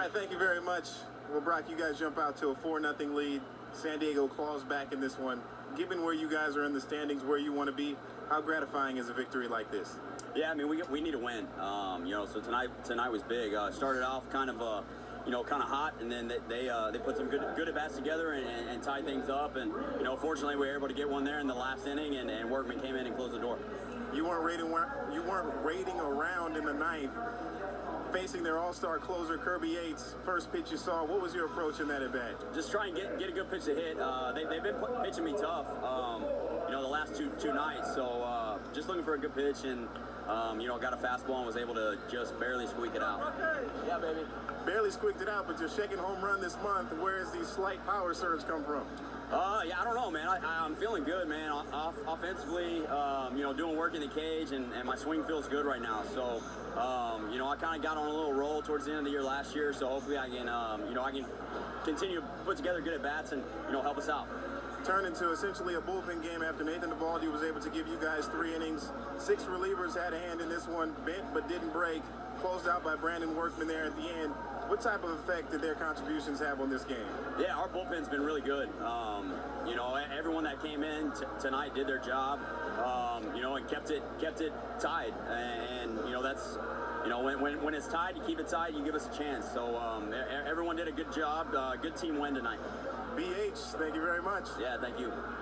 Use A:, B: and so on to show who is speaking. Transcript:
A: right, thank you very much. Well, Brock, you guys jump out to a 4-0 lead. San Diego claws back in this one. Given where you guys are in the standings, where you want to be, how gratifying is a victory like this?
B: Yeah, I mean, we need to win. So tonight was big. Started off kind of hot, and then they put some good at bats together and tied things up. And fortunately, we were able to get one there in the last inning, and Workman came in and closed the door.
A: You weren't raiding around in the ninth, facing their all-star closer Kirby Yates. First pitch you saw, what was your approach in that at bat?
B: Just try and get a good pitch to hit. They've been pitching me tough, the last two nights. So just looking for a good pitch, and got a fastball and was able to just barely squeak it out. Yeah, baby.
A: Barely squeaked it out, but your second home run this month. Where does the slight power surge come from?
B: Yeah, I don't know, man. I'm feeling good, man. Offensively, doing work in the cage, and my swing feels good right now. So, I kind of got on a little roll towards the end of the year last year. So hopefully I can, I can continue to put together good at bats and help us out.
A: Turned into essentially a bullpen game after Nathan Eovaldi was able to give you guys 3 innings. 6 relievers had a hand in this one, bent but didn't break. Closed out by Brandon Workman there at the end. What type of effect did their contributions have on this game?
B: Yeah, our bullpen's been really good. Everyone that came in tonight did their job, and kept it tied. And that's when it's tied, you keep it tied, you give us a chance. So everyone did a good job. Good team win tonight.
A: BH, thank you very much.
B: Yeah, thank you.